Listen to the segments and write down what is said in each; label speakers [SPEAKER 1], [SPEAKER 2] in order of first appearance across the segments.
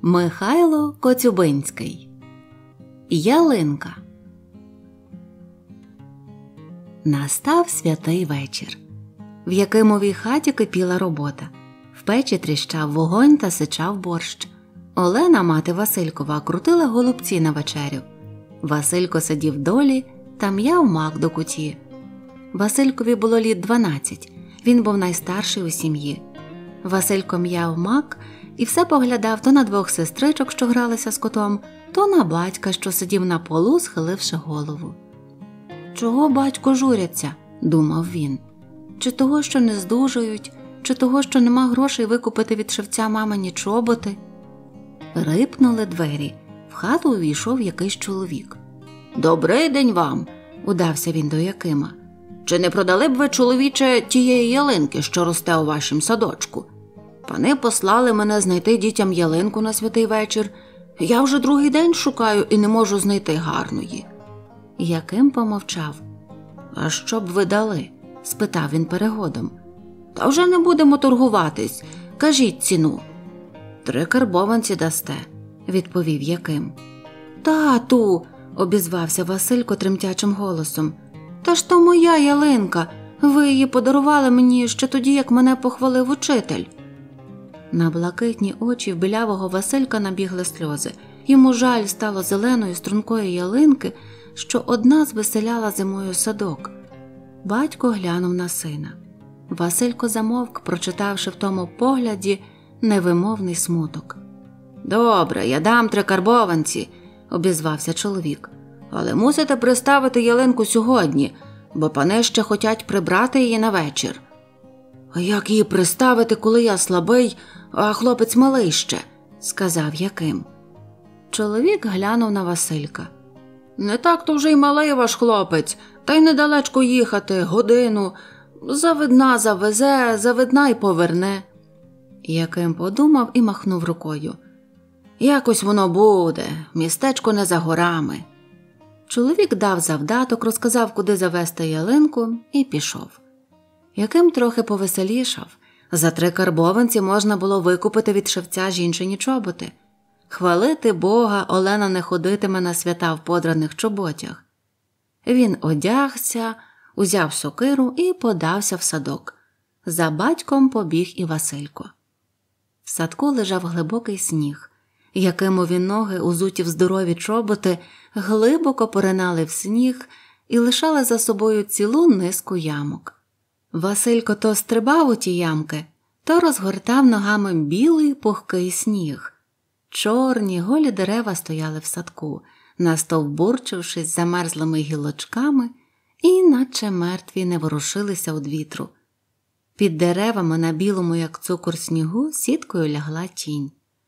[SPEAKER 1] Михайло Коцюбинський. Ялинка. Настав святий вечір. В Якимовій хаті кипіла робота. В печі тріщав вогонь та сичав борщ. Олена, мати Василькова, крутила голубці на вечерю. Василько сидів долі та м'яв мак до куті. Василькові було літ 12, він був найстарший у сім'ї. Василько м'яв мак і все поглядав то на двох сестричок, що гралися з котом, то на батька, що сидів на полу, схиливши голову. «Чого, батько, журяться?» – думав він. «Чи того, що не здужають, чи того, що нема грошей викупити від шевця мамині чоботи?» Рипнули двері. В хату увійшов якийсь чоловік. «Добрий день вам!» – удався він до Якима. «Чи не продали б ви, чоловіче, тієї ялинки, що росте у вашім садочку? Пани послали мене знайти дітям ялинку на святий вечір. Я вже другий день шукаю і не можу знайти гарної». Яким помовчав. «А що б ви дали?» – спитав він перегодом. «Та вже не будемо торгуватись. Кажіть ціну». «3 карбованці дасте», – відповів Яким. «Тату!» – обізвався Василько тремтячим голосом. «Та ж то моя ялинка. Ви її подарували мені ще тоді, як мене похвалив учитель». На блакитні очі в білявого Василька набігли сльози. Йому жаль стало зеленої стрункої ялинки, що одна звеселяла зимою садок. Батько глянув на сина. Василько замовк, прочитавши в тому погляді невимовний смуток. «Добре, я дам 3 карбованці», – обізвався чоловік. «Але мусите приставити ялинку сьогодні, бо пани ще хотять прибрати її на вечір». «А як її приставити, коли я слабий, а хлопець малий ще?» – сказав Яким. Чоловік глянув на Василька. «Не так-то вже й малий ваш хлопець, та й недалечко їхати, годину. Завидна завезе, завидна й поверне». Яким подумав і махнув рукою. «Якось воно буде, містечко не за горами». Чоловік дав завдаток, розказав, куди завести ялинку, і пішов. Яким трохи повеселішав. За 3 карбованці можна було викупити від шевця жінчині чоботи. Хвалити Бога, Олена не ходитиме на свята в подраних чоботях. Він одягся, узяв сокиру і подався в садок. За батьком побіг і Василько. В садку лежав глибокий сніг. Якимові ноги, узуті в здорові чоботи, глибоко поринали в сніг і лишали за собою цілу низку ямок. Василько то стрибав у ті ямки, то розгортав ногами білий пухкий сніг. Чорні голі дерева стояли в садку, настовбурчившись замерзлими гілочками, і наче мертві не ворушилися від вітру. Під деревами на білому, як цукор, снігу сіткою лягла тінь.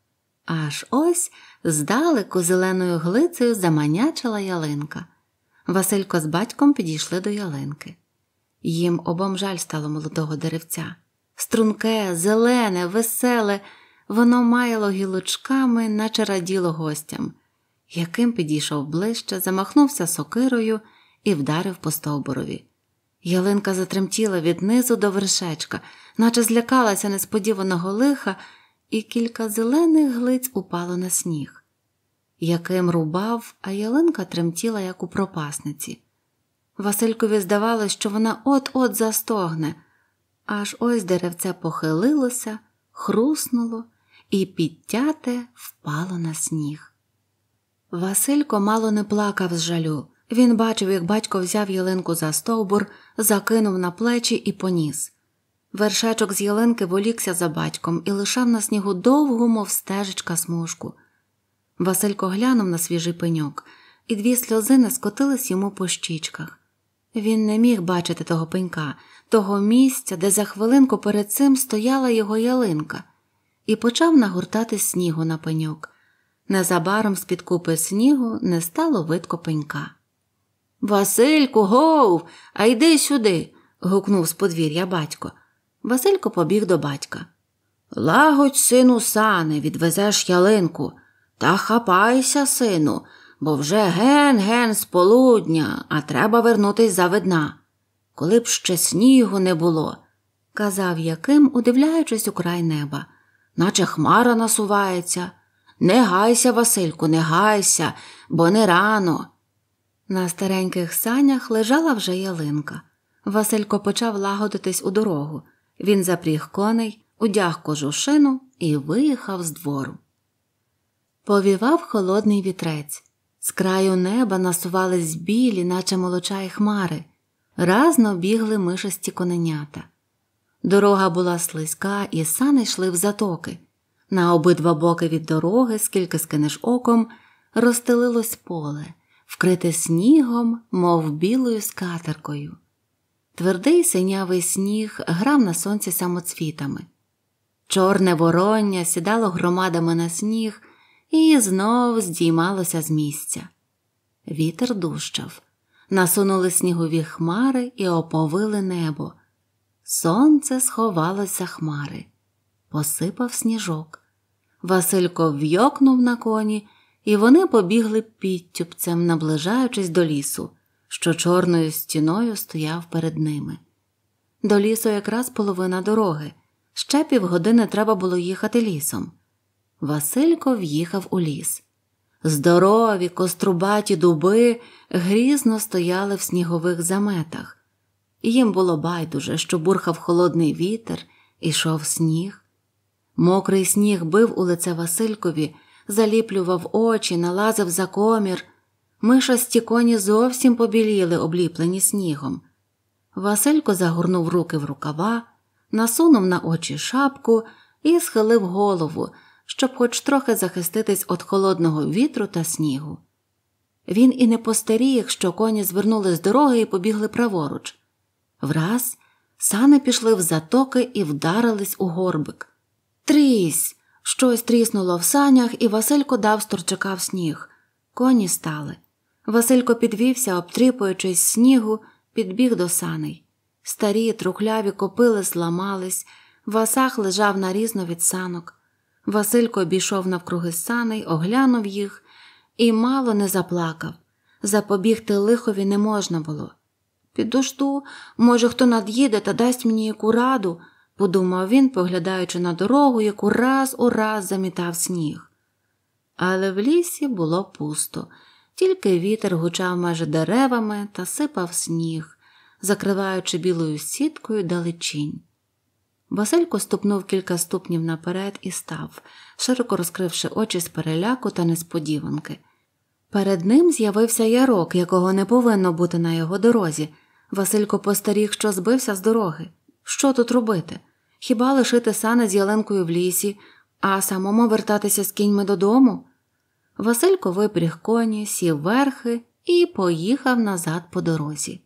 [SPEAKER 1] Аж ось здалеку зеленою глицею заманячила ялинка. Василько з батьком підійшли до ялинки. Їм обом жаль стало молодого деревця. Струнке, зелене, веселе, воно маяло гілочками, наче раділо гостям. Яким підійшов ближче, замахнувся сокирою і вдарив по стовбурові. Ялинка затремтіла від низу до вершечка, наче злякалася несподіваного лиха, і кілька зелених глиць упало на сніг. Яким рубав, а ялинка тремтіла, як у пропасниці. Василькові здавалось, що вона от-от застогне. Аж ось деревце похилилося, хруснуло і підтяте впало на сніг. Василько мало не плакав з жалю. Він бачив, як батько взяв ялинку за стовбур, закинув на плечі і поніс. Вершечок з ялинки волікся за батьком і лишав на снігу довгу, мов стежечка, смужку. Василько глянув на свіжий пеньок, і 2 сльозини скотились йому по щічках. Він не міг бачити того пенька, того місця, де за хвилинку перед цим стояла його ялинка, і почав нагортати снігу на пеньок. Незабаром з-під купи снігу не стало видко пенька. «Васильку, гов! А йди сюди!» – гукнув з подвір'я батько. Василько побіг до батька. «Лагодь, сину, сани, відвезеш ялинку. Та хапайся, сину, бо вже ген-ген з полудня, а треба вернутись завидна. Коли б ще снігу не було», – казав Яким, удивляючись у край неба. «Наче хмара насувається. Не гайся, Васильку, не гайся, бо не рано. На стареньких санях лежала вже ялинка. Василько почав лагодитись у дорогу. Він запріг коней, удяг кожушину і виїхав з двору. Повівав холодний вітрець. З краю неба насувались білі, наче молочаї хмари. Разно бігли мишасті коненята. Дорога була слизька, і сани йшли в затоки. На обидва боки від дороги, скільки скинеш оком, розстелилось поле, вкрите снігом, мов білою скатеркою. Твердий синявий сніг грав на сонці самоцвітами. Чорне вороння сідало громадами на сніг і знов здіймалося з місця. Вітер дужчав. Насунули снігові хмари і оповили небо. Сонце сховалось за хмари. Посипав сніжок. Василько вйокнув на коні, і вони побігли підтюпцем, наближаючись до лісу, що чорною стіною стояв перед ними. До лісу якраз половина дороги. Ще півгодини треба було їхати лісом. Василько в'їхав у ліс. Здорові, кострубаті дуби грізно стояли в снігових заметах. Їм було байдуже, що бурхав холодний вітер, ішов сніг. Мокрий сніг бив у лице Василькові, заліплював очі, налазив за комір. Мишасті коні зовсім побіліли, обліплені снігом. Василько загорнув руки в рукава, насунув на очі шапку і схилив голову, щоб хоч трохи захиститись від холодного вітру та снігу. Він і не постеріг, що коні звернули з дороги і побігли праворуч. Враз сани пішли в затоки і вдарились у горбик. Трісь! Щось тріснуло в санях, і Василько дав сторчака в сніг. Коні стали. Василько підвівся, обтріпуючись з снігу, підбіг до саней. Старі, трухляві копили зламались, Васах лежав нарізно від санок. Василько обійшов навкруги саней, оглянув їх і мало не заплакав. Запобігти лихові не можна було. «Підожду, може, хто над'їде та дасть мені яку раду», – подумав він, поглядаючи на дорогу, яку раз у раз замітав сніг. Але в лісі було пусто, тільки вітер гучав майже деревами та сипав сніг, закриваючи білою сіткою далечінь. Василько ступнув кілька ступнів наперед і став, широко розкривши очі з переляку та несподіванки. Перед ним з'явився ярок, якого не повинно бути на його дорозі. Василько постеріг, що збився з дороги. Що тут робити? Хіба лишити сани з ялинкою в лісі, а самому вертатися з кіньми додому? Василько випріг коні, сів верхи і поїхав назад по дорозі.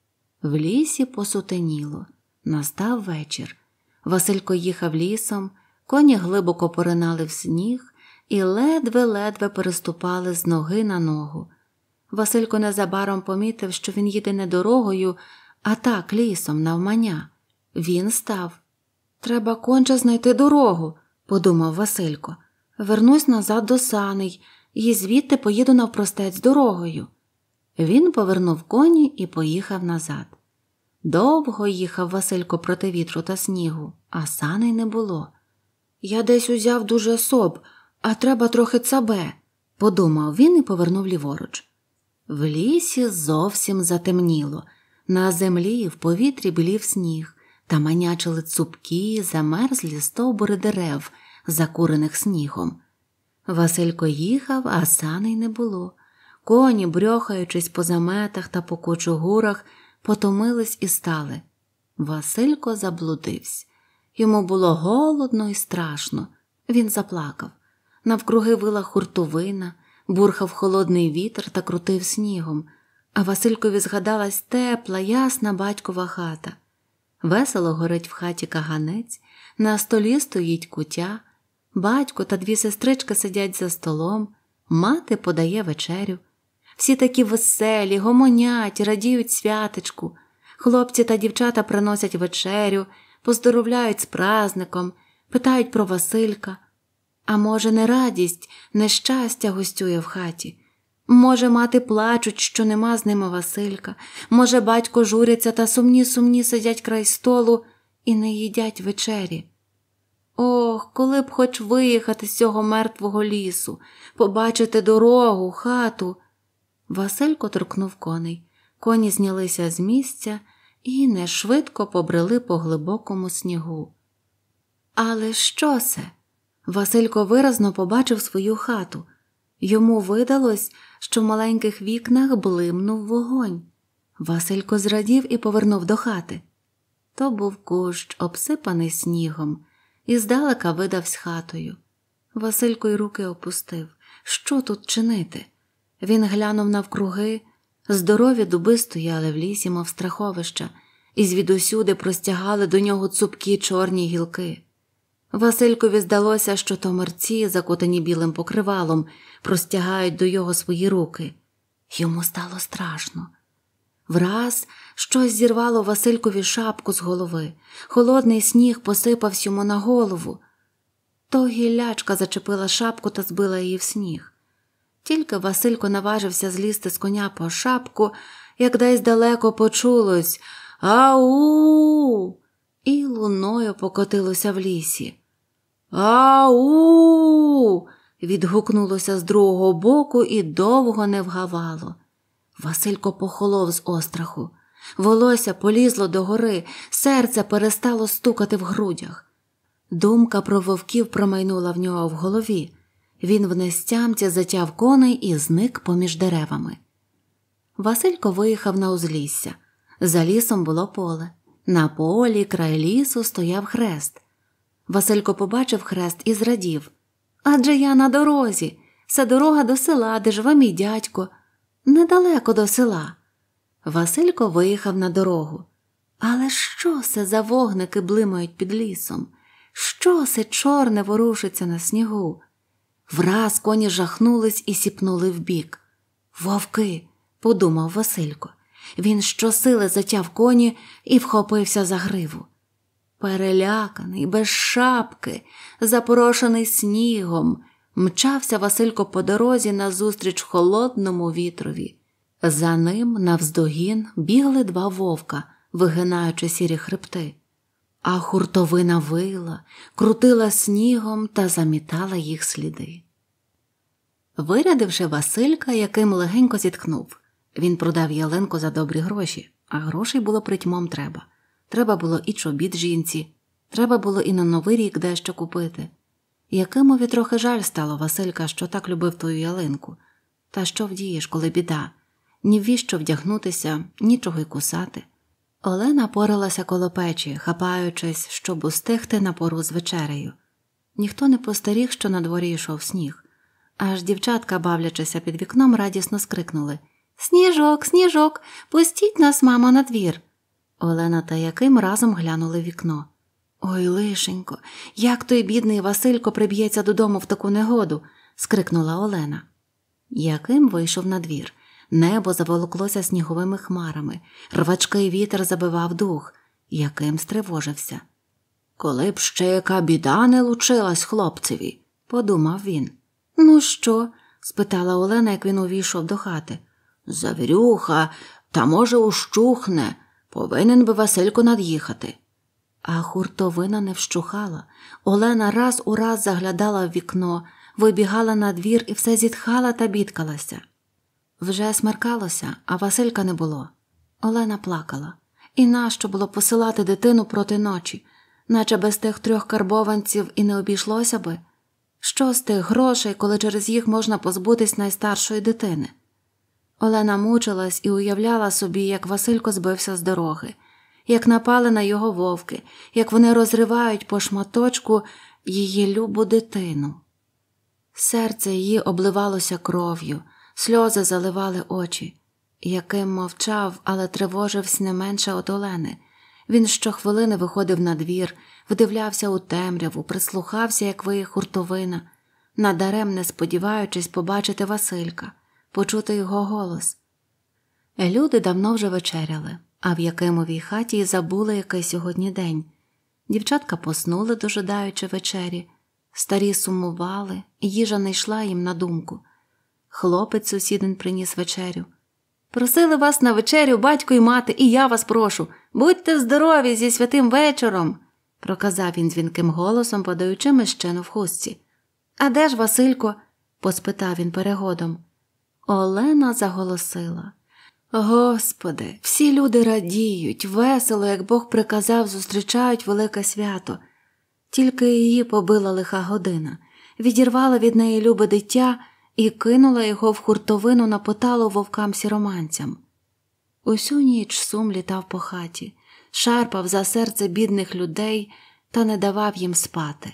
[SPEAKER 1] В лісі посутеніло. Настав вечір. Василько їхав лісом, коні глибоко поринали в сніг і ледве-ледве переступали з ноги на ногу. Василько незабаром помітив, що він їде не дорогою, а так лісом, навмання. Він став. «Треба конче знайти дорогу», – подумав Василько. «Вернусь назад до саней і звідти поїду навпростець дорогою». Він повернув коні і поїхав назад. Довго їхав Василько проти вітру та снігу, а саней не було. «Я десь узяв дуже соб, а треба трохи цабе», – подумав він і повернув ліворуч. В лісі зовсім затемніло. На землі і в повітрі білів сніг, та манячили цупкі, замерзлі стовбури дерев, закурених снігом. Василько їхав, а саней не було. Коні, брьохаючись по заметах та по кучугурах, потомились і стали. Василько заблудився. Йому було голодно і страшно. Він заплакав. Навкруги вила хуртовина, бурхав холодний вітер та крутив снігом, а Василькові згадалась тепла, ясна батькова хата. Весело горить в хаті каганець, на столі стоїть кутя, батько та дві сестрички сидять за столом, мати подає вечерю. Всі такі веселі, гомонять, радіють святечку. Хлопці та дівчата приносять вечерю, поздоровляють з праздником, питають про Василька. А може, не радість, нещастя гостює в хаті? Може, мати плачуть, що нема з ними Василька? Може, батько журяться та сумні сидять край столу і не їдять вечері? Ох, коли б хоч виїхати з цього мертвого лісу, побачити дорогу, хату. Василько торкнув коней. Коні знялися з місця і нешвидко побрели по глибокому снігу. Але що це? Василько виразно побачив свою хату. Йому видалось, що в маленьких вікнах блимнув вогонь. Василько зрадів і повернув до хати. То був кущ, обсипаний снігом, і здалека видавсь хатою. Василько й руки опустив. Що тут чинити? Він глянув навкруги. Здорові дуби стояли в лісі, мов страховища, і звідусюди простягали до нього цупкі чорні гілки. Василькові здалося, що то мерці, закутані білим покривалом, простягають до його свої руки. Йому стало страшно. Враз щось зірвало Василькові шапку з голови. Холодний сніг посипався йому на голову. То гіллячка зачепила шапку та збила її в сніг. Тільки Василько наважився злізти з коня по шапку, як десь далеко почулось «Ау!» і луною покотилося в лісі. «Ау!» відгукнулося з другого боку і довго не вгавало. Василько похолов з остраху. Волосся полізло догори, серце перестало стукати в грудях. Думка про вовків промайнула в нього в голові. Він в нестямці затяв коней і зник поміж деревами. Василько виїхав на узлісся. За лісом було поле. На полі край лісу стояв хрест. Василько побачив хрест і зрадів. «Адже я на дорозі. Це дорога до села, де живе мій дядько. Недалеко до села». Василько виїхав на дорогу. Але що це за вогники блимають під лісом? Що це чорне ворушиться на снігу? Враз коні жахнулись і сіпнули вбік. «Вовки!» – подумав Василько. Він щосили затяв коні і вхопився за гриву. Переляканий, без шапки, запорошений снігом, мчався Василько по дорозі назустріч холодному вітрові. За ним навздогін бігли два вовка, вигинаючи сірі хребти. А хуртовина вила, крутила снігом та замітала їх сліди. Вирядивши Василька, яким легенько зітхнув. Він продав ялинку за добрі гроші, а грошей було притьмом треба. Треба було і чобіт жінці, треба було і на Новий рік дещо купити. Якимові трохи жаль стало Василька, що так любив тую ялинку. Та що вдієш, коли біда? Ні в віщо вдягнутися, нічого й кусати. Олена поралася коло печі, хапаючись, щоб устигти на пору з вечерею. Ніхто не постеріг, що на дворі йшов сніг. Аж дівчатка, бавлячися під вікном, радісно скрикнули: «Сніжок, Сніжок, пустіть нас, мамо, на двір!» Олена та Яким разом глянули в вікно. «Ой, лишенько, як той бідний Василько приб'ється додому в таку негоду!» – скрикнула Олена. Яким вийшов на двір. Небо заволоклося сніговими хмарами, рвачкий вітер забивав дух. Яким стривожився. «Коли б ще яка біда не лучилась хлопцеві», – подумав він. «Ну що?» – спитала Олена, як він увійшов до хати. «Завірюха, та може ущухне, повинен би Василько над'їхати». А хуртовина не вщухала. Олена раз у раз заглядала в вікно, вибігала на двір і все зітхала та бідкалася. Вже смеркалося, а Василька не було. Олена плакала. І нащо було посилати дитину проти ночі? Наче без тих 3 карбованців і не обійшлося би. Що з тих грошей, коли через їх можна позбутись найстаршої дитини? Олена мучилась і уявляла собі, як Василько збився з дороги, як напали на його вовки, як вони розривають по шматочку її любу дитину. Серце її обливалося кров'ю, сльози заливали очі. Яким мовчав, але тривожився не менше от Олени. Він щохвилини виходив на двір, вдивлявся у темряву, прислухався, як виє хуртовина, надаремне сподіваючись побачити Василька, почути його голос. Люди давно вже вечеряли, а в Якимовій хаті й забули, який сьогодні день. Дівчатка поснули, дожидаючи вечері. Старі сумували, і їжа не йшла їм на думку. Хлопець сусідин приніс вечерю. «Просили вас на вечерю батько і мати, і я вас прошу. Будьте здорові зі святим вечором!» – проказав він дзвінким голосом, подаючи мищину в хустці. «А де ж Василько?» – поспитав він перегодом. Олена заголосила. «Господи, всі люди радіють, весело, як Бог приказав, зустрічають велике свято. Тільки її побила лиха година, відірвала від неї любе дитя і кинула його в хуртовину на поталу вовкам-сіроманцям». Усю ніч сум літав по хаті, шарпав за серце бідних людей та не давав їм спати.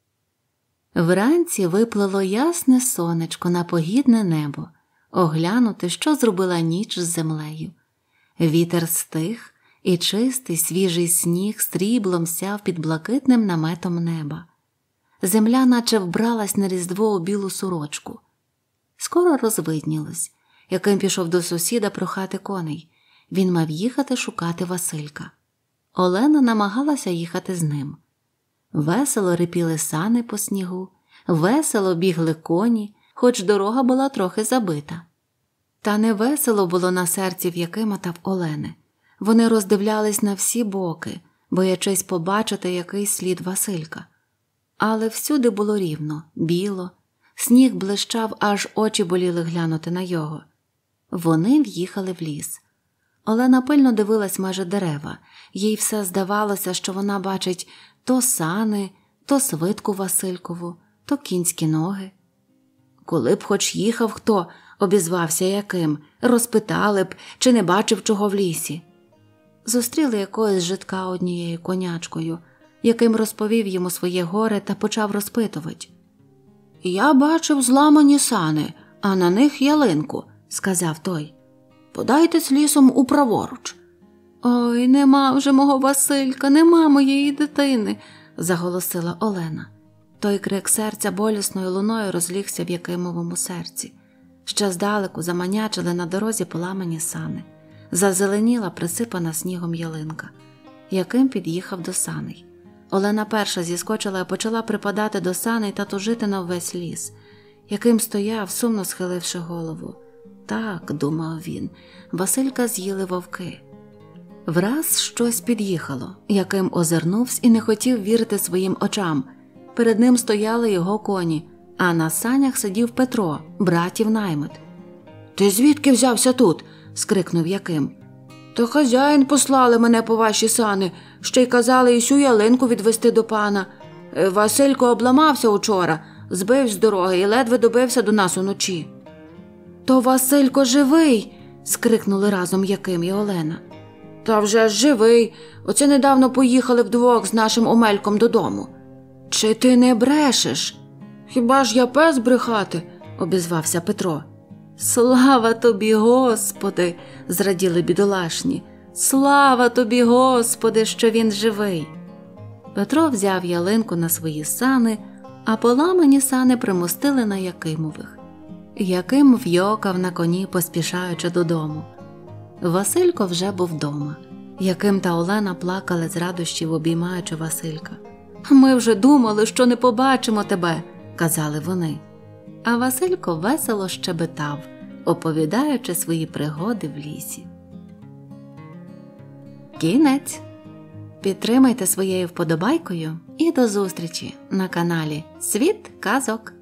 [SPEAKER 1] Вранці виплило ясне сонечко на погідне небо, оглянути, що зробила ніч з землею. Вітер стих, і чистий свіжий сніг сріблом сяв під блакитним наметом неба. Земля наче вбралась на Різдво у білу сорочку. Скоро розвиднілось, Яким пішов до сусіда прохати коней. Він мав їхати шукати Василька. Олена намагалася їхати з ним. Весело рипіли сани по снігу, весело бігли коні, хоч дорога була трохи забита. Та не весело було на серці в Якима та в Олени. Вони роздивлялись на всі боки, боячись побачити якийсь слід Василька. Але всюди було рівно, біло, сніг блищав, аж очі боліли глянути на його. Вони в'їхали в ліс. Олена пильно дивилась майже дерева. Їй все здавалося, що вона бачить то сани, то свитку Василькову, то кінські ноги. «Коли б хоч їхав хто», – обізвався Яким, – «розпитали б, чи не бачив чого в лісі». Зустріли якогось жидка однією конячкою, Яким розповів йому своє горе та почав розпитувати. «Я бачив зламані сани, а на них ялинку», – сказав той. «Подайтесь лісом управоруч». «Ой, нема вже мого Василька, нема моєї дитини», – заголосила Олена. Той крик серця болісною луною розлігся в Якимовому серці. Ще здалеку заманячили на дорозі поламані сани. Зазеленіла присипана снігом ялинка. Яким під'їхав до саней. Олена перша зіскочила і почала припадати до саней та тужити на весь ліс. Яким стояв, сумно схиливши голову. «Так», – думав він, – «Василька з'їли вовки». Враз щось під'їхало. Яким озирнувся і не хотів вірити своїм очам. Перед ним стояли його коні, а на санях сидів Петро, братів наймит. «Ти звідки взявся тут?» – скрикнув Яким. «Та хазяїн послали мене по ваші сани, ще й казали ісю ялинку відвести до пана. Василько обламався учора, збив з дороги і ледве добився до нас уночі». «То Василько живий!» – скрикнули разом Яким і Олена. «Та вже ж живий, оце недавно поїхали вдвох з нашим Омельком додому». «Чи ти не брешеш?» «Хіба ж я пес брехати?» – обізвався Петро. «Слава тобі, Господи!» – зраділи бідолашні. «Слава тобі, Господи, що він живий!» Петро взяв ялинку на свої сани, а поламані сани примостили на Якимових. Яким в'йокав на коні, поспішаючи додому. Василько вже був вдома. Яким та Олена плакали з радощів, обіймаючи Василька. «Ми вже думали, що не побачимо тебе», – казали вони. А Василько весело щебетав, оповідаючи свої пригоди в лісі. Кінець. Підтримайте своєю вподобайкою і до зустрічі на каналі «Світ казок».